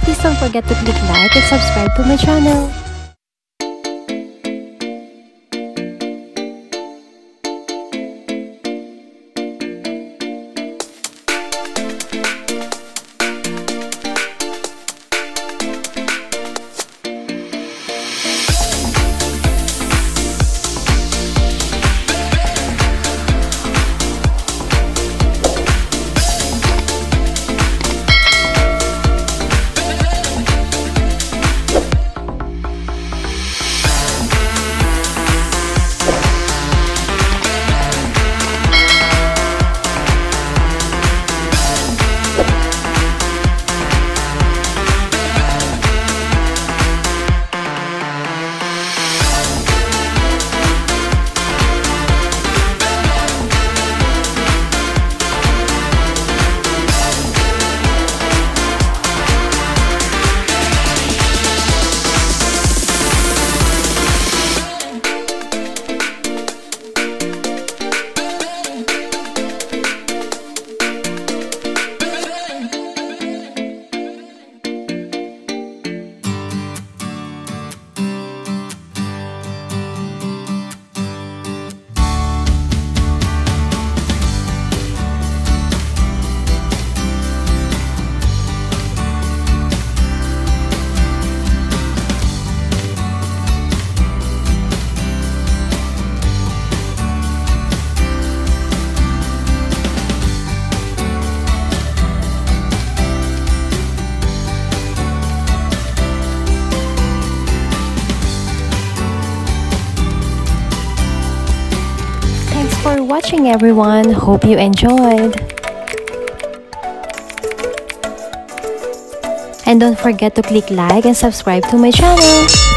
Please don't forget to click like and subscribe to my channel. Thanks for watching, everyone. Hope you enjoyed. And don't forget to click like and subscribe to my channel.